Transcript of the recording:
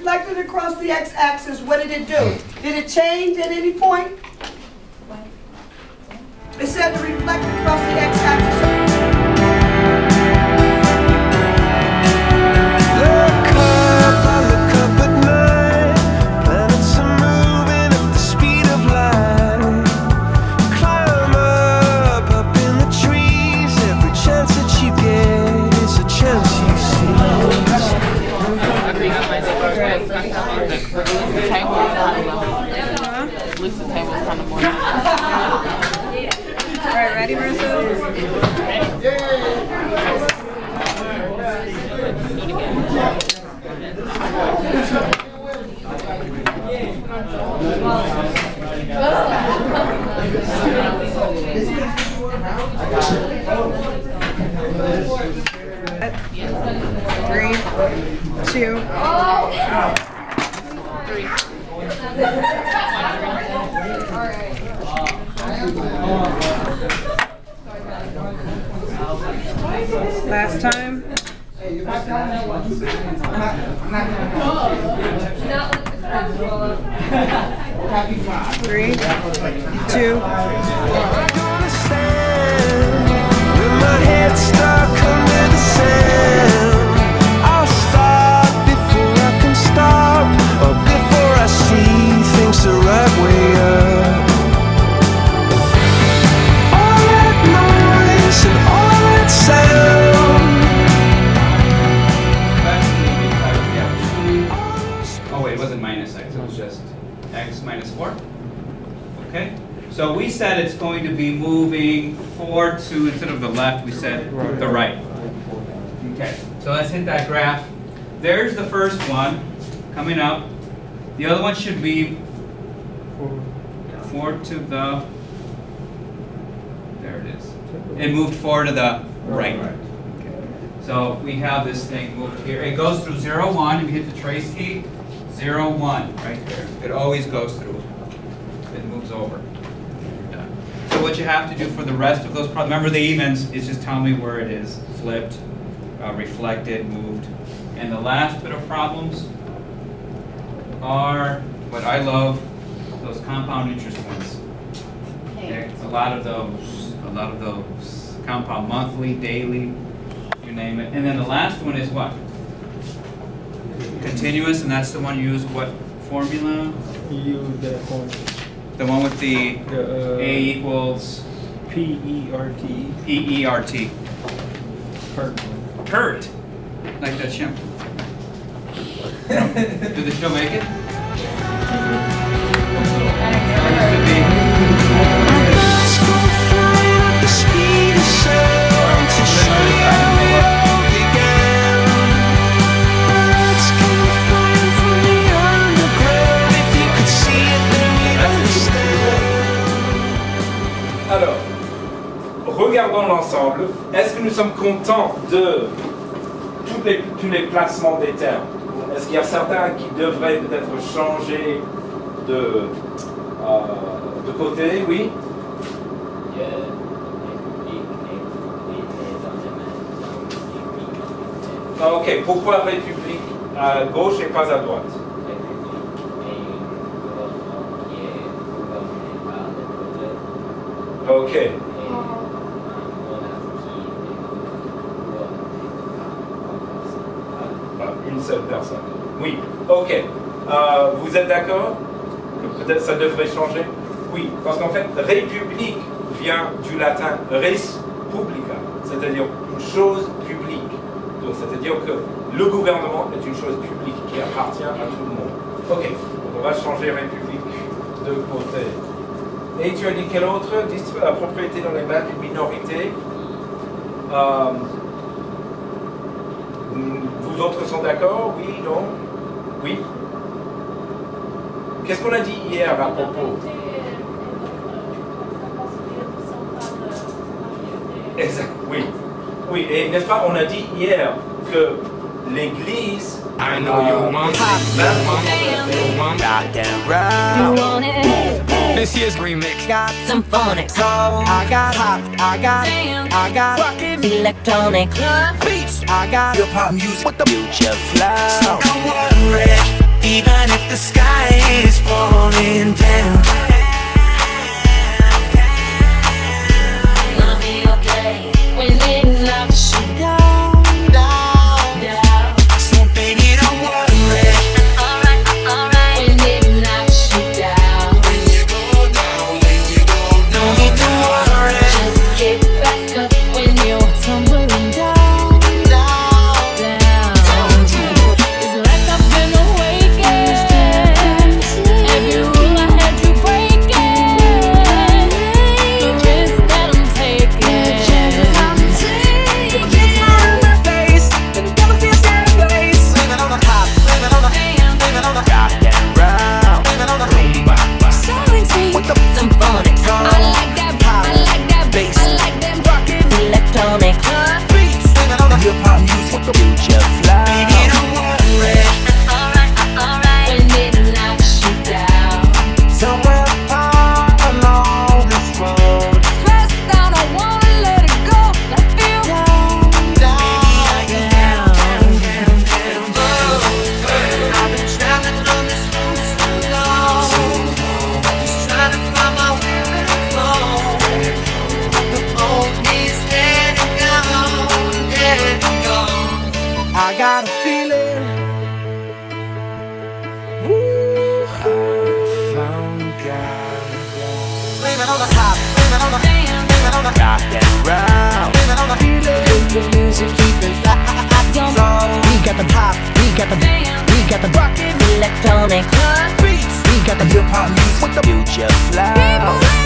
reflected across the x-axis, what did it do? Did it change at any point? It said to reflect across the x-axis. Alright, ready, Marcel? Three, two, three. Last time. 3, 2, 4. Okay, so we said it's going to be moving 4 to, instead of the left, we said the right. Okay, so let's hit that graph. There's the first one coming up. The other one should be 4 to the, there it is. It moved 4 to the right. Okay. So we have this thing moved here. It goes through 0, 1, if you hit the trace key, 0, 1, right there. It always goes through. It moves over. So what you have to do for the rest of those problems, remember the evens, is just tell me where it is. Flipped, reflected, moved. And the last bit of problems are what I love, those compound interest ones. Okay. A lot of those. Compound monthly, daily, you name it. And then the last one is what? Continuous, and that's the one you use what formula? You use that formula. The one with the A equals P-E-R-T. P-E-R-T. Pert. Pert. Like that shampoo. Did the show make it? Alors, regardons l'ensemble. Est-ce que nous sommes contents de tous les placements des termes? Est-ce qu'il y a certains qui devraient peut-être changer de côté? Oui? Ok, pourquoi République à gauche et pas à droite? Ok. Une seule personne. Oui. Ok. Vous êtes d'accord que peut-être ça devrait changer? Oui. Parce qu'en fait, république vient du latin res publica, c'est-à-dire une chose publique. Donc, c'est-à-dire que le gouvernement est une chose publique qui appartient à tout le monde. Ok. Donc, on va changer république de côté. Et tu as dit quelle autre propriété dans les mains d'une minorité? Vous autres sont d'accord? Oui, non? Oui? Qu'est-ce qu'on a dit hier à propos? Exact, oui. Oui, et n'est-ce pas, on a dit hier que l'Église... I know you want goddamn right. You want it? This year's remix Got some phonics. I got hot, I got rockin' Electronic. beats. I got hip hop music with the future fly. So don't worry. even if the sky is falling down. Gonna be okay when it knocks you Down, down, down. So baby, don't worry. alright, alright. When it knocks you down, When you go down, when you go down, no need to worry. just get back up when you're tumbling down, Down, down. It's like I've been awakened. Every rule I had you breaking. The risk that I'm taking. living on the top, living on the living on the rock and roll, living on the rumba. Selling to you Symphonics, I like that, I like that Bass. I like that rockin'. electronic, Beats, living on the hip hop music, future fly. Baby, don't worry. alright, alright. When it knocks you down, Somewhere far along this road, Pressed down, I wanna let it go. I feel down, down, down. I've been traveling on this road so long, just trying to find my way where to go. The old me's dead and gone. I got a feeling. Woo, I found God. Living on the top, living on the living on the rock and roll, living on the feeling. The music keeping light. So we got the pop, we got the rockin', Electronic, beats. We got the hip hop music with the future flow.